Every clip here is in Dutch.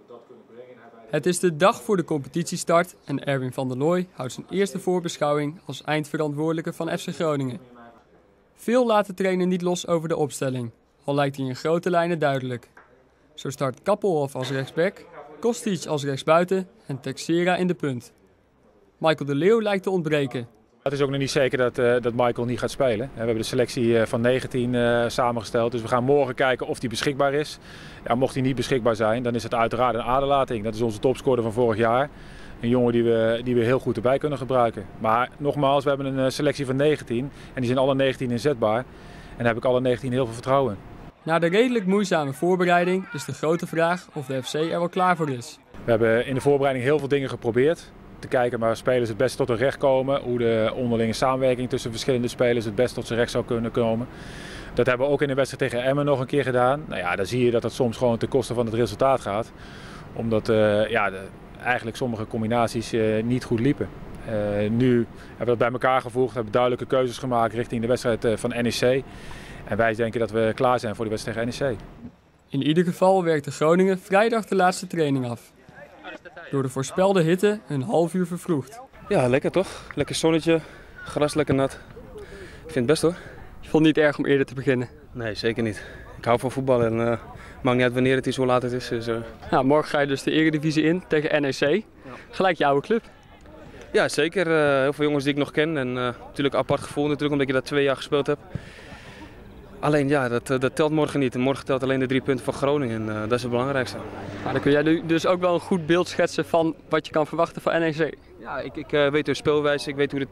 Het is de dag voor de competitiestart en Erwin van der Looy houdt zijn eerste voorbeschouwing als eindverantwoordelijke van FC Groningen. Veel laat de trainer niet los over de opstelling, al lijkt hij in grote lijnen duidelijk. Zo start Kappelhof als rechtsback, Kostic als rechtsbuiten en Texera in de punt. Michael de Leeuw lijkt te ontbreken. Het is ook nog niet zeker dat Michael niet gaat spelen. We hebben de selectie van 19 samengesteld, dus we gaan morgen kijken of hij beschikbaar is. Ja, mocht hij niet beschikbaar zijn, dan is het uiteraard een aderlating. Dat is onze topscorer van vorig jaar. Een jongen die we heel goed erbij kunnen gebruiken. Maar nogmaals, we hebben een selectie van 19 en die zijn alle 19 inzetbaar. En daar heb ik alle 19 heel veel vertrouwen in. Na de redelijk moeizame voorbereiding is de grote vraag of de FC er wel klaar voor is. We hebben in de voorbereiding heel veel dingen geprobeerd. Te kijken waar spelers het best tot hun recht komen. Hoe de onderlinge samenwerking tussen verschillende spelers het best tot zijn recht zou kunnen komen. Dat hebben we ook in de wedstrijd tegen Emmen nog een keer gedaan. Nou ja, dan zie je dat het soms gewoon ten koste van het resultaat gaat. Omdat eigenlijk sommige combinaties niet goed liepen. Nu hebben we dat bij elkaar gevoegd. Hebben duidelijke keuzes gemaakt richting de wedstrijd van NEC. En wij denken dat we klaar zijn voor de wedstrijd tegen NEC. In ieder geval werkte Groningen vrijdag de laatste training af. Door de voorspelde hitte een half uur vervroegd. Ja, lekker toch? Lekker zonnetje, gras lekker nat. Ik vind het best hoor. Je vond het niet erg om eerder te beginnen? Nee, zeker niet. Ik hou van voetbal en maakt niet uit wanneer het is, hoe laat het is. Dus, Nou, morgen ga je dus de Eredivisie in tegen NEC. Ja. Gelijk je oude club. Ja, zeker. Heel veel jongens die ik nog ken. En natuurlijk apart gevoel natuurlijk, omdat je daar 2 jaar gespeeld hebt. Alleen ja, dat telt morgen niet. En morgen telt alleen de 3 punten van Groningen. En dat is het belangrijkste. Maar dan kun jij dus ook wel een goed beeld schetsen van wat je kan verwachten van NEC. Ja, ik weet hun speelwijze. Ik weet hoe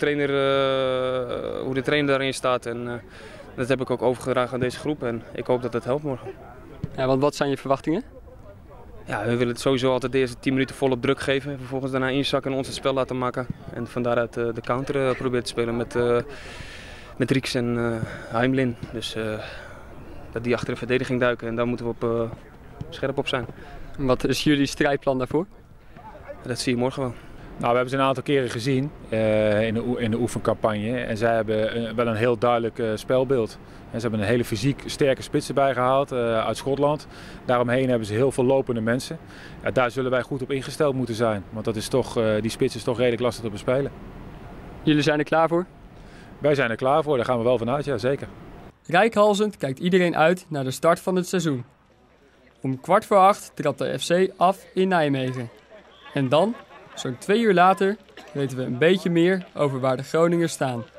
de trainer daarin staat. En dat heb ik ook overgedragen aan deze groep. En ik hoop dat het helpt morgen. Ja, want wat zijn je verwachtingen? Ja, we willen het sowieso altijd de eerste 10 minuten volop druk geven. Vervolgens daarna inzakken en ons het spel laten maken. En van daaruit de counter proberen te spelen met Rieks en Heimlin. Dus dat die achter de verdediging duiken en daar moeten we scherp op zijn. Wat is jullie strijdplan daarvoor? Dat zie je morgen wel. Nou, we hebben ze een aantal keren gezien in de oefencampagne en zij hebben wel een heel duidelijk spelbeeld. En ze hebben een hele fysiek sterke spits erbij gehaald uit Schotland. Daaromheen hebben ze heel veel lopende mensen. Ja, daar zullen wij goed op ingesteld moeten zijn, want dat is toch, die spits is toch redelijk lastig te bespelen. Jullie zijn er klaar voor? Wij zijn er klaar voor, daar gaan we wel vanuit, ja zeker. Reikhalzend kijkt iedereen uit naar de start van het seizoen. Om 7:15 trapt de FC af in Nijmegen. En dan, zo'n 2 uur later, weten we een beetje meer over waar de Groningers staan.